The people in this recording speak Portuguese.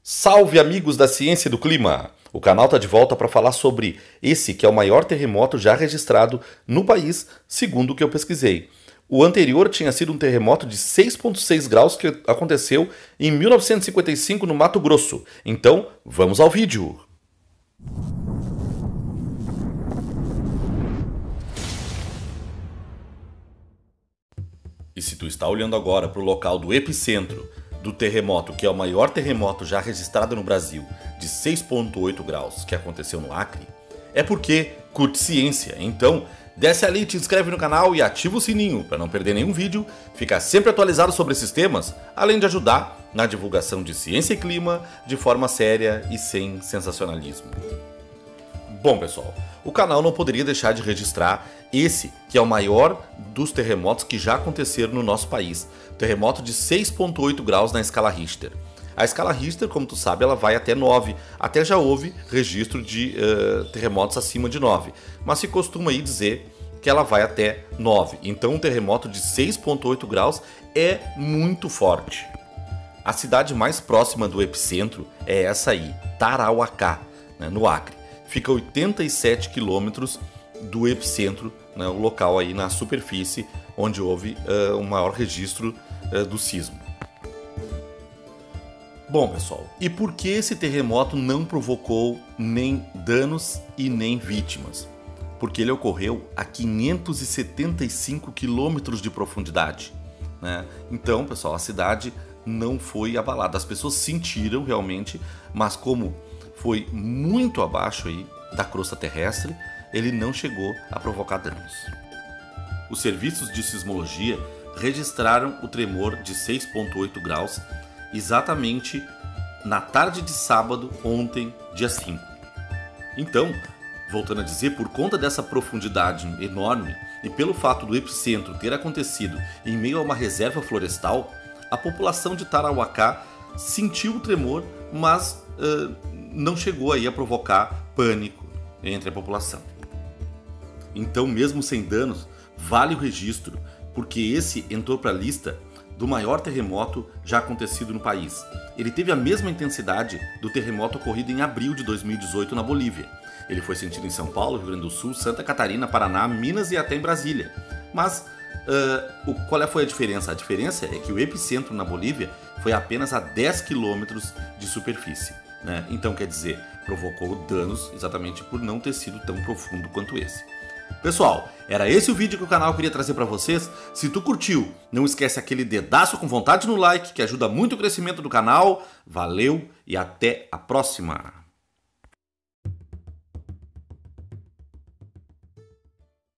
Salve, amigos da ciência e do clima! O canal está de volta para falar sobre esse que é o maior terremoto já registrado no país, segundo o que eu pesquisei. O anterior tinha sido um terremoto de 6,6 graus que aconteceu em 1955 no Mato Grosso. Então, vamos ao vídeo! E se tu está olhando agora para o local do epicentro do terremoto, que é o maior terremoto já registrado no Brasil, de 6,8 graus, que aconteceu no Acre, é porque curte ciência. Então, desce ali, te inscreve no canal e ativa o sininho para não perder nenhum vídeo, ficar sempre atualizado sobre esses temas, além de ajudar na divulgação de ciência e clima de forma séria e sem sensacionalismo. Bom, pessoal, o canal não poderia deixar de registrar esse, que é o maior dos terremotos que já aconteceram no nosso país. Terremoto de 6,8 graus na escala Richter. A escala Richter, como tu sabe, ela vai até 9. Até já houve registro de terremotos acima de 9. Mas se costuma aí dizer que ela vai até 9. Então um terremoto de 6,8 graus é muito forte. A cidade mais próxima do epicentro é essa aí, Tarauacá, né, no Acre. Fica a 87 quilômetros do epicentro, né, o local aí na superfície onde houve o maior registro do sismo. Bom, pessoal, e por que esse terremoto não provocou nem danos e nem vítimas? Porque ele ocorreu a 575 quilômetros de profundidade, né? Então, pessoal, a cidade não foi abalada. As pessoas sentiram realmente, mas como foi muito abaixo aí da crosta terrestre, ele não chegou a provocar danos. Os serviços de sismologia registraram o tremor de 6,8 graus exatamente na tarde de sábado, ontem, dia 5. Então, voltando a dizer, por conta dessa profundidade enorme e pelo fato do epicentro ter acontecido em meio a uma reserva florestal, a população de Tarauacá sentiu o tremor, mas não chegou aí a provocar pânico entre a população. Então, mesmo sem danos, vale o registro, porque esse entrou para a lista do maior terremoto já acontecido no país. Ele teve a mesma intensidade do terremoto ocorrido em abril de 2018 na Bolívia. Ele foi sentido em São Paulo, Rio Grande do Sul, Santa Catarina, Paraná, Minas e até em Brasília. Mas qual foi a diferença? A diferença é que o epicentro na Bolívia foi apenas a 10 quilômetros de superfície, né? Então, quer dizer, provocou danos exatamente por não ter sido tão profundo quanto esse. Pessoal, era esse o vídeo que o canal queria trazer para vocês. Se tu curtiu, não esquece aquele dedaço com vontade no like, que ajuda muito o crescimento do canal. Valeu e até a próxima!